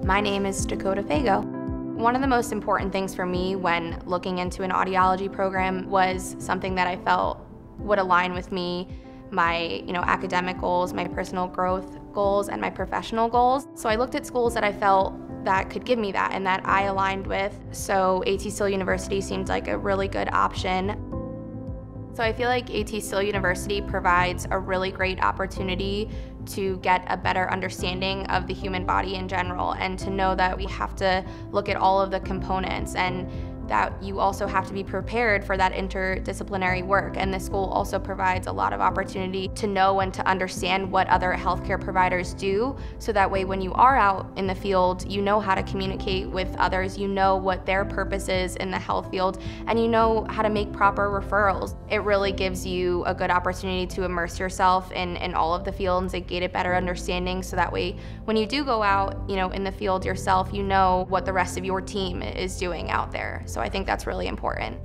My name is Dakota Fego. One of the most important things for me when looking into an audiology program was something that I felt would align with me, my academic goals, my personal growth goals, and my professional goals. So I looked at schools that I felt that could give me that and that I aligned with. So ATSU University seemed like a really good option. So I feel like ATSU University provides a really great opportunity to get a better understanding of the human body in general, and to know that we have to look at all of the components, and that you also have to be prepared for that interdisciplinary work. And this school also provides a lot of opportunity to know and to understand what other healthcare providers do, so that way when you are out in the field, you know how to communicate with others, you know what their purpose is in the health field, and you know how to make proper referrals. It really gives you a good opportunity to immerse yourself in all of the fields and gain a better understanding, so that way when you do go out in the field yourself, you know what the rest of your team is doing out there. So I think that's really important.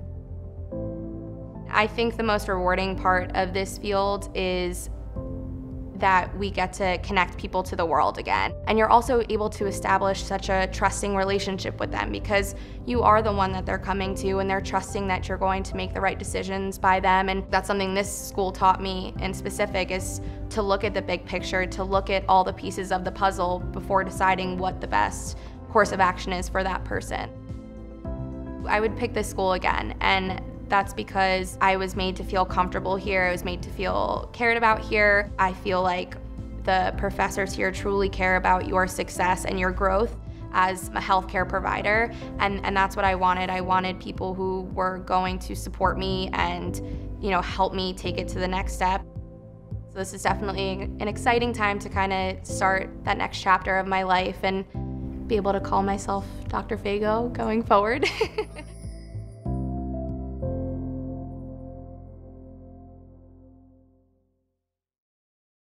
I think the most rewarding part of this field is that we get to connect people to the world again. And you're also able to establish such a trusting relationship with them, because you are the one that they're coming to, and they're trusting that you're going to make the right decisions by them. And that's something this school taught me in specific, is to look at the big picture, to look at all the pieces of the puzzle before deciding what the best course of action is for that person. I would pick this school again, and that's because I was made to feel comfortable here. I was made to feel cared about here. I feel like the professors here truly care about your success and your growth as a healthcare provider, and that's what I wanted. I wanted people who were going to support me and help me take it to the next step. So this is definitely an exciting time to kind of start that next chapter of my life and be able to call myself Dr. Fego going forward.